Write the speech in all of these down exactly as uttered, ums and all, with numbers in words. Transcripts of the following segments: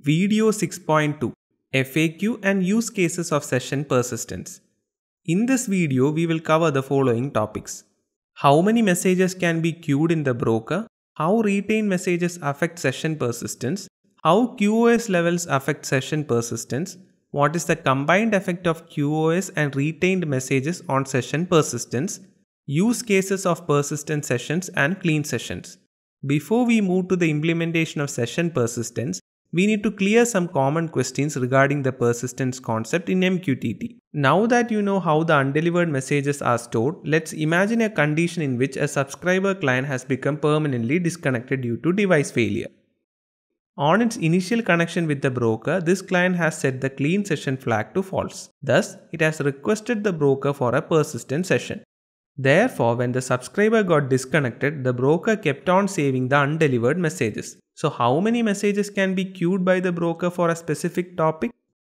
Video six point two F A Q and Use Cases of Session Persistence. In this video, we will cover the following topics. How many messages can be queued in the broker? How retained messages affect session persistence? How QoS levels affect session persistence? What is the combined effect of QoS and retained messages on session persistence? Use cases of persistent sessions and clean sessions. Before we move to the implementation of session persistence, we need to clear some common questions regarding the persistence concept in M Q T T. Now that you know how the undelivered messages are stored, let's imagine a condition in which a subscriber client has become permanently disconnected due to device failure. On its initial connection with the broker, this client has set the clean session flag to false. Thus, it has requested the broker for a persistent session. Therefore, when the subscriber got disconnected, the broker kept on saving the undelivered messages. So, how many messages can be queued by the broker for a specific topic?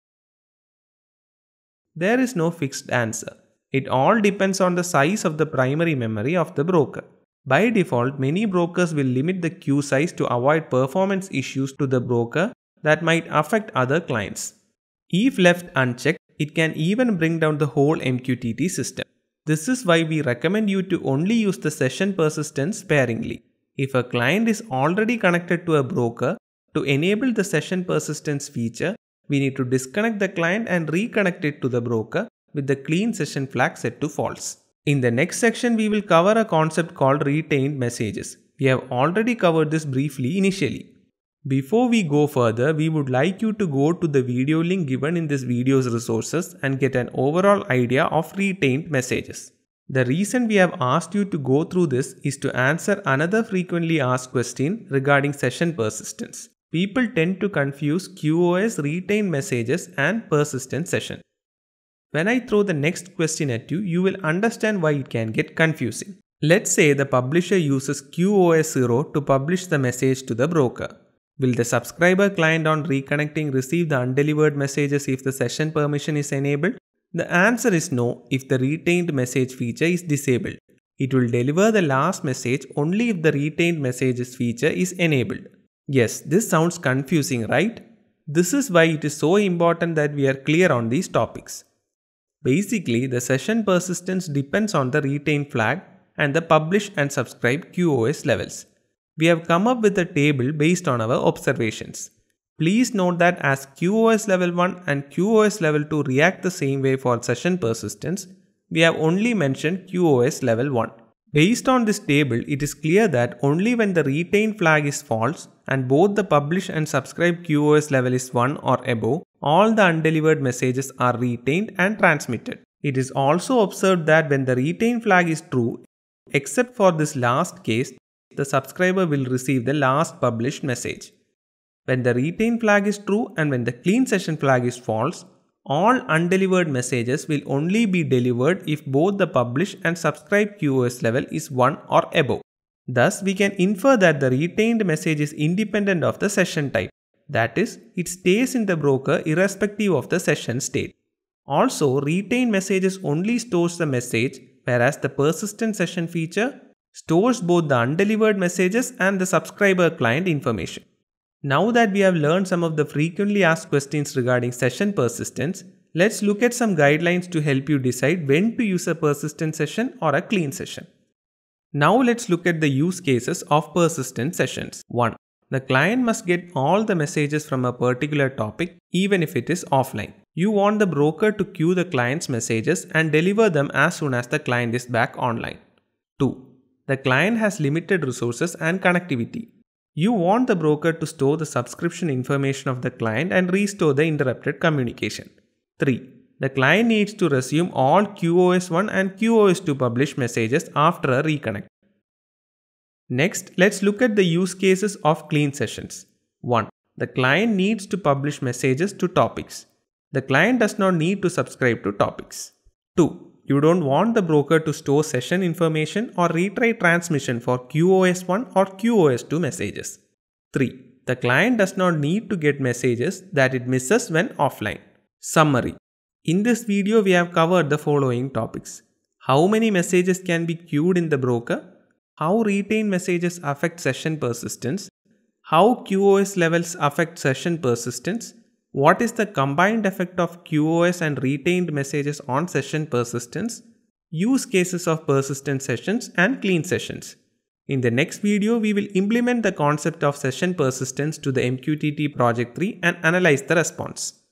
There is no fixed answer. It all depends on the size of the primary memory of the broker. By default, many brokers will limit the queue size to avoid performance issues to the broker that might affect other clients. If left unchecked, it can even bring down the whole M Q T T system. This is why we recommend you to only use the session persistence sparingly. If a client is already connected to a broker, to enable the session persistence feature, we need to disconnect the client and reconnect it to the broker with the clean session flag set to false. In the next section, we will cover a concept called retained messages. We have already covered this briefly initially. Before we go further, we would like you to go to the video link given in this video's resources and get an overall idea of retained messages. The reason we have asked you to go through this is to answer another frequently asked question regarding session persistence. People tend to confuse QoS retained messages and persistent session. When I throw the next question at you, you will understand why it can get confusing. Let's say the publisher uses QoS zero to publish the message to the broker. Will the subscriber client on reconnecting receive the undelivered messages if the session permission is enabled? The answer is no if the retained message feature is disabled. It will deliver the last message only if the retained messages feature is enabled. Yes, this sounds confusing, right? This is why it is so important that we are clear on these topics. Basically, the session persistence depends on the retained flag and the publish and subscribe QoS levels. We have come up with a table based on our observations. Please note that as QoS level one and QoS level two react the same way for session persistence, we have only mentioned QoS level one. Based on this table, it is clear that only when the retained flag is false and both the publish and subscribe QoS level is one or above, all the undelivered messages are retained and transmitted. It is also observed that when the retained flag is true, except for this last case, the subscriber will receive the last published message. When the retained flag is true and when the clean session flag is false, all undelivered messages will only be delivered if both the publish and subscribe QoS level is one or above. Thus, we can infer that the retained message is independent of the session type. That is, it stays in the broker irrespective of the session state. Also, retained messages only stores the message, whereas the persistent session feature stores both the undelivered messages and the subscriber client information. Now that we have learned some of the frequently asked questions regarding session persistence, let's look at some guidelines to help you decide when to use a persistent session or a clean session. Now let's look at the use cases of persistent sessions. one. The client must get all the messages from a particular topic even if it is offline. You want the broker to queue the client's messages and deliver them as soon as the client is back online. two. The client has limited resources and connectivity. You want the broker to store the subscription information of the client and restore the interrupted communication. three. The client needs to resume all QoS one and QoS two published messages after a reconnect. Next, let's look at the use cases of clean sessions. one. The client needs to publish messages to topics. The client does not need to subscribe to topics. two. You don't want the broker to store session information or retry transmission for QoS one or QoS two messages. three. The client does not need to get messages that it misses when offline. Summary. In this video, we have covered the following topics. How many messages can be queued in the broker? How retained messages affect session persistence? how QoS levels affect session persistence, what is the combined effect of QoS and retained messages on session persistence, use cases of persistent sessions and clean sessions. In the next video, we will implement the concept of session persistence to the M Q T T Project three and analyze the response.